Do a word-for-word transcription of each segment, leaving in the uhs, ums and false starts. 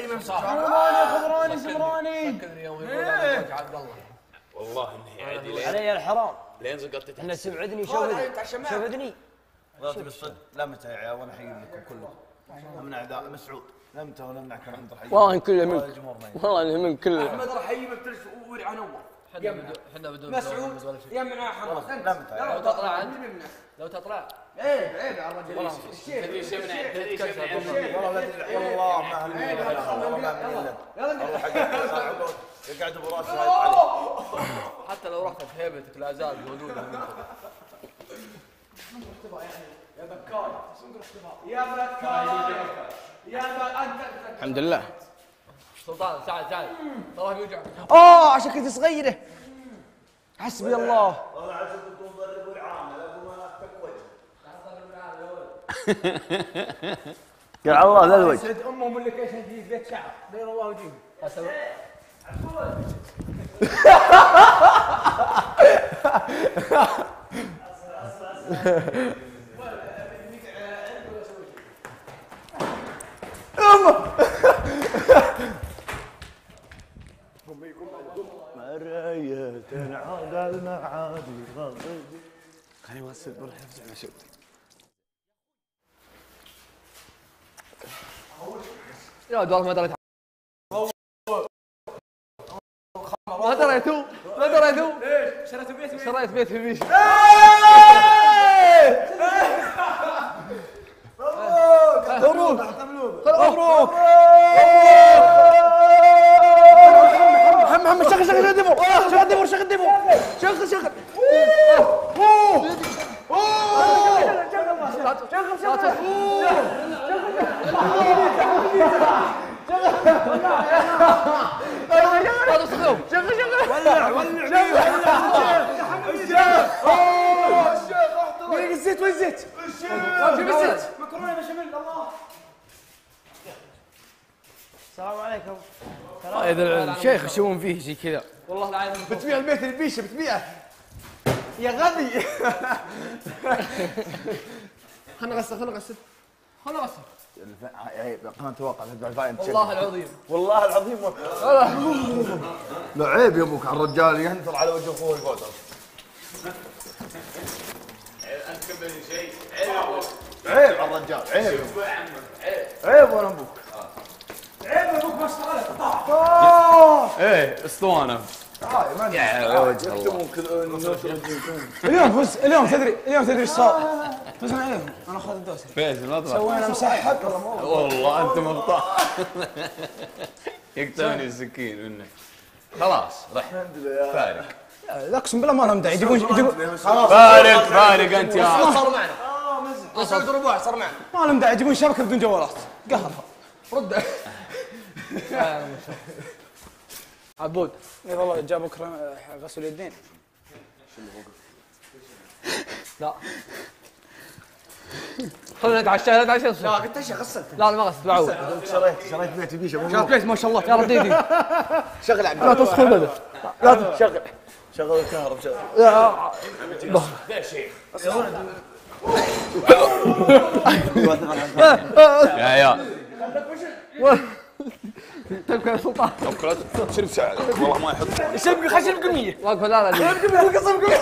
من خضراني خضراني سمراني. فكرني يوم يقول انا عبد الله. والله اني عادي علي الحرام. لين زقطت انا سبعدني شوفدني. لا تبي الصدق لا متى يا عيال وانا حيجيب لكم كلكم. امنع ذا مسعود لا متى ولا امنعكم عند الحي. والله كله منك. والله انه من كله. احمد راح يجي بتلف ورع نور. احنا بدون مسعود يمنع حمص. لا متى لو تطلع انت لو تطلع عيب عيب على الرجل. تدري ايش يمنع تدري ايش يمنع والله لا تدري والله ما هالمين والله ما هالمين اروح اقعد يقعد ابو راسي علي. حتى لو رحت بهيبتك لا زال موجوده يا بكار يا بكار يا انت الحمد لله. سلطان تعال تعال تراه يوجع. اه عشان كنت صغيره. حسبي الله. والله عشان كنت مضرب العامه لا ما افتك وجه. يا الله لا الوجه. سعد امهم اللي كيش في بيت شعر بين الله وجهه. مريت عاد المعادي غادي. خليني اوصل بالحفظ على شوف. يا ولد والله ما دريت ما دريتوا ما دريتوا ليش؟ شريت بيت شريت بيت في البيش. مبروك مبروك. محمد محمد شغل شغل الدبر شغل الدبر شغل الدبر شغل شغل. ولع ولع وين الزيت وين الزيت؟ جيب الزيت مكرونه بشاميل الله. السلام عليكم. هذا الشيخ يسوون فيه زي كذا والله العظيم. بتبيع البيت البيشه بتبيعه يا غبي. خلنا نغسل خلنا نغسل خلنا نغسل. قناه توقع تتبع الفاين. والله العظيم والله العظيم لا عيب يا ابوك على الرجال ينثر على وجه اخوه الفوتر. انت كمل شيء عيب عيب على الرجال عيب شوف يا عمي عيب عيب وانا ابوك. عيب ابوك ما اشتغلت. ايه اسطوانه. يا وجه الله اليوم فز اليوم تدري اليوم تدري ايش صار؟ فزنا عليهم انا اخذت الدوسري. فيصل اطلع سوينا مسحب. والله انت مغطى. يقطعني السكين منك. خلاص رح فارق لا اقسم بالله ما لهم داعي يجيبون يجيبون فارق فارق انت يا صار معنا وصلت ربع صار معنا ما لهم داعي يجيبون شبكه بدون جوالات. قهر رد عبود. اي والله جاء بكره غسل يدين. لا خلينا نتعشى لا نتعشى. لا قلت ايش غسلت. لا لا ما غسلت بعود. شريت شريت بيت بيشه شريت بيت ما شاء الله يا رب ديدي. شغل عبد لا تصخر بدا لا تشغل شغل الكهرب شغل ذا شيء يا يا تبكي يا سلطان. شرب ساعة والله ما يحط شبكه خشب قميه. واقف لا لا قميه القصب قميه.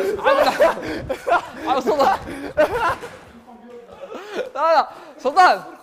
سلطان لا لا سلطان